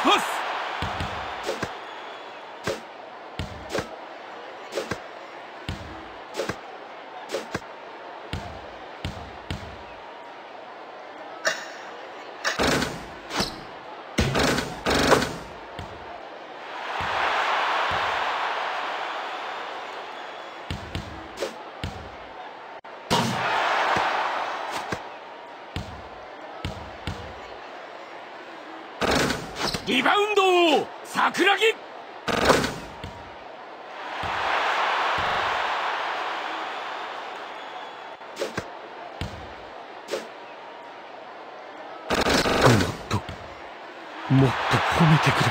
パス。リバウンド桜木。 もっと褒めてくれ。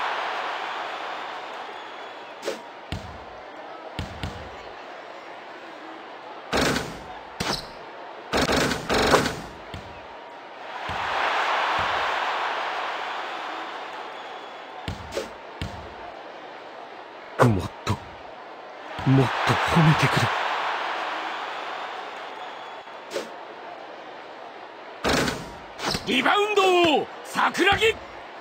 もっと褒めてくれ。 リバウンド桜木。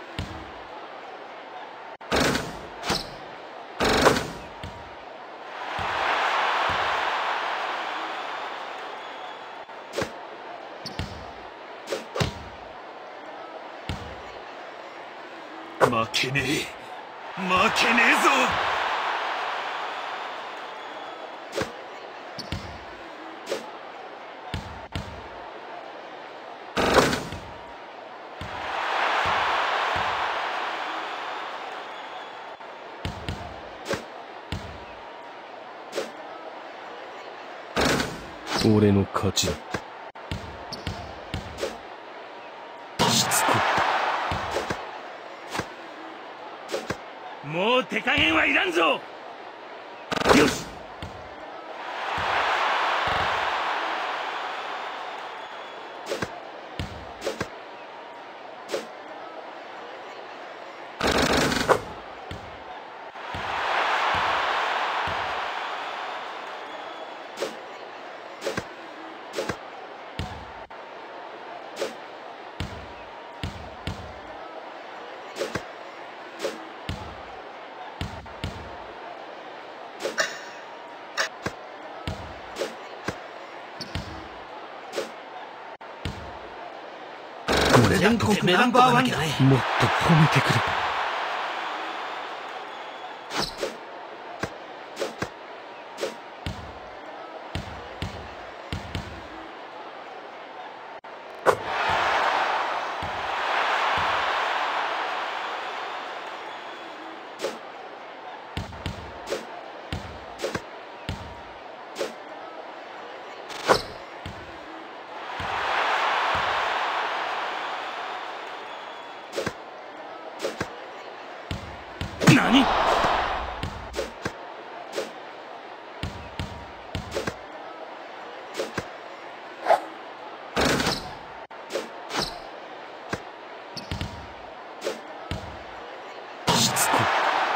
負けねえぞ。俺の勝ちだ。しつこい。もう手加減はいらんぞ。よし。 全国ナンバーワンだ。もっと褒めてくれ。 何？ しつこい。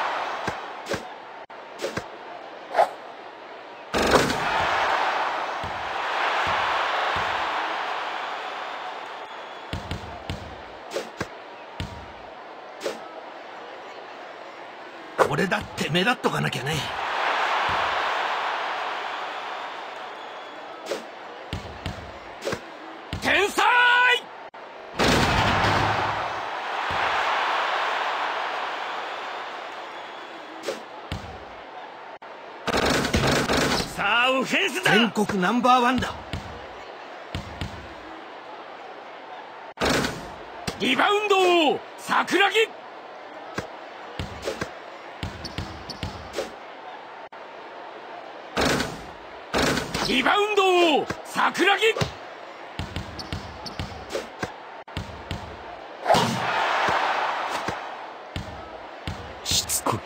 俺だって目立っとかなきゃね。 天才！さあオフェンスだ。 全国ナンバーワンだ。 リバウンド桜木。リバウンド桜木。 しつこい。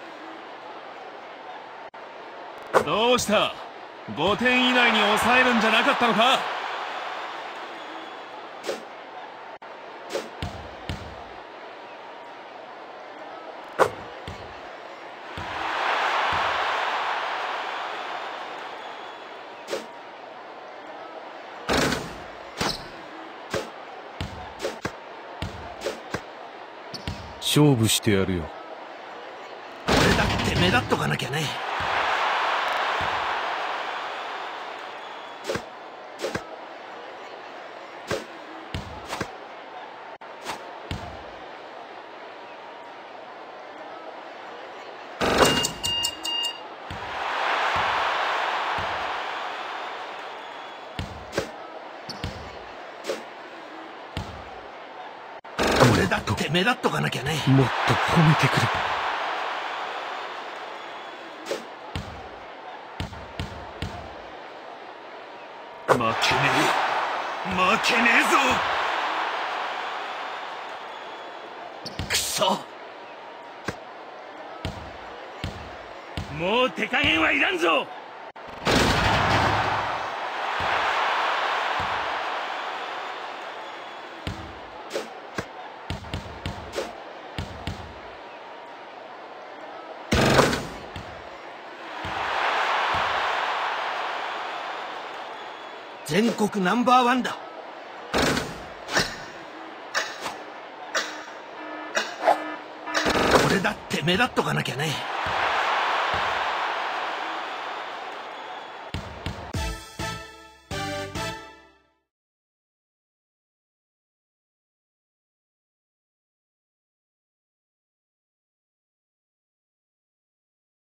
どうした？ 5 点以内に抑えるんじゃなかったのか？ 勝負してやるよ。 俺だって目立っとかなきゃね。俺だって目立っとかなきゃね。 もっと褒めてくれ。 負けねえ、負けねえぞ。くそ、もう手加減はいらんぞ。 全国ナンバーワンだ。俺だって目立っとかなきゃね。